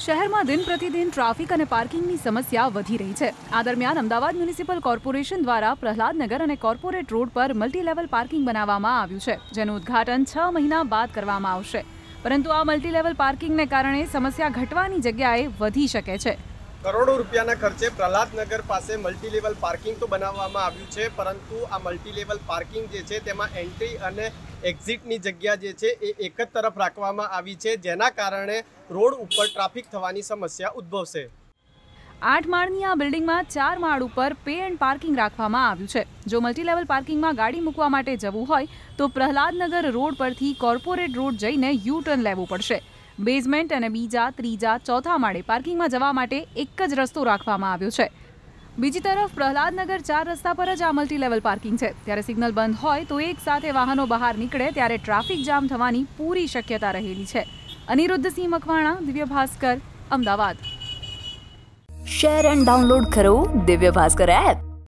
શહેરમાં દિન પ્રતિદિન ટ્રાફિક અને પાર્કિંગની સમસ્યા વધી રહી છે। આ દરમિયાન અમદાવાદ મ્યુનિસિપલ કોર્પોરેશન દ્વારા પ્રહલાદનગર અને કોર્પોરેટ રોડ પર મલ્ટી લેવલ પાર્કિંગ બનાવવામાં આવ્યું છે, જેનું ઉદ્ઘાટન 6 મહિના બાદ કરવામાં આવશે। પરંતુ આ મલ્ટી લેવલ પાર્કિંગને કારણે સમસ્યા ઘટવાની જગ્યાએ વધી શકે છે। કરોડો રૂપિયાના ખર્ચે પ્રહલાદનગર પાસે મલ્ટી લેવલ પાર્કિંગ તો બનાવવામાં આવ્યું છે, પરંતુ આ મલ્ટી લેવલ પાર્કિંગ જે છે તેમાં એન્ટ્રી અને એક્ઝિટની જગ્યા જે છે એ એક જ તરફ રાખવામાં આવી છે, જેના કારણે રોડ ઉપર ટ્રાફિક થવાની સમસ્યા ઉદ્ભવશે। 8 માળની આ બિલ્ડિંગમાં 4 માળ ઉપર પે એન્ડ પાર્કિંગ રાખવામાં આવ્યું છે। જો મલ્ટી લેવલ પાર્કિંગમાં ગાડી મૂકવા માટે જવું હોય તો પ્રહલાદનગર રોડ પરથી કોર્પોરેટ રોડ જઈને યુ ટર્ન લેવું પડશે। બેઝમેન્ટ અને બીજા, ત્રીજા, ચોથા માળે પાર્કિંગમાં જવા માટે એક જ રસ્તો રાખવામાં આવ્યો છે। બીજી તરફ પ્રહલાદનગર 4 રસ્તા પર જ આ મલ્ટી લેવલ પાર્કિંગ છે, ત્યારે સિગ્નલ બંધ હોય તો એક સાથે વાહનો બહાર નીકળે ત્યારે ટ્રાફિક જામ થવાની પૂરી શક્યતા રહેલી છે। Aniruddhsinh Makwana, Divya Bhaskar, Ahmedabad. Share and download કરો દિવ્ય ભાસ્કર એપ।